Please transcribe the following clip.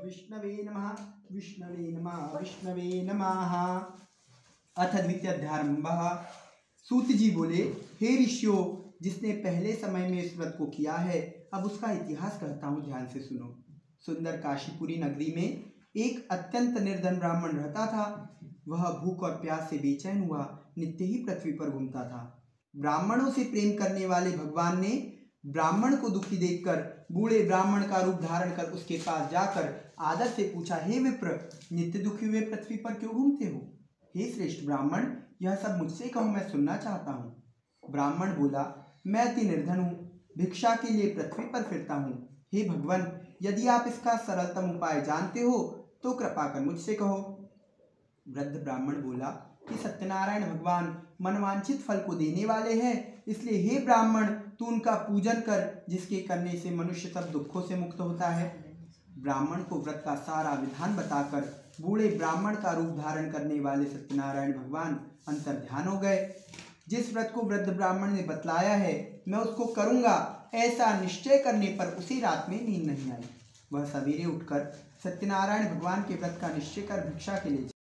विष्णवे नमः विष्णवे नमः विष्णवे नमः। अथ द्वितीयाध्यायः। सूत जी बोले, हे ऋषियों, जिसने पहले समय में इस व्रत को किया है, अब उसका इतिहास कहता हूँ, ध्यान से सुनो। सुंदर काशीपुरी नगरी में एक अत्यंत निर्धन ब्राह्मण रहता था। वह भूख और प्यास से बेचैन हुआ नित्य ही पृथ्वी पर घूमता था। ब्राह्मणों से प्रेम करने वाले भगवान ने ब्राह्मण को दुखी देखकर बूढ़े ब्राह्मण का रूप धारण कर उसके पास जाकर आदर से पूछा, हे विप्र, नित्य दुखी हुए पृथ्वी पर क्यों घूमते हो? हे श्रेष्ठ ब्राह्मण, यह सब मुझसे कहो, मैं सुनना चाहता हूँ। ब्राह्मण बोला, मैं अति निर्धन हूँ, भिक्षा के लिए पृथ्वी पर फिरता हूँ। हे भगवान, यदि आप इसका सरलतम उपाय जानते हो तो कृपा कर मुझसे कहो। वृद्ध ब्राह्मण बोला कि सत्यनारायण भगवान मनवांछित फल को देने वाले हैं, इसलिए हे ब्राह्मण, तू उनका पूजन कर, जिसके करने से मनुष्य सब दुखों से मुक्त होता है। ब्राह्मण को व्रत का सारा विधान बताकर बूढ़े ब्राह्मण का रूप धारण करने वाले सत्यनारायण भगवान अंतर्ध्यान हो गए। जिस व्रत को वृद्ध ब्राह्मण ने बतलाया है, मैं उसको करूँगा, ऐसा निश्चय करने पर उसी रात में नींद नहीं आई। वह सवेरे उठकर सत्यनारायण भगवान के व्रत का निश्चय कर भिक्षा के लिए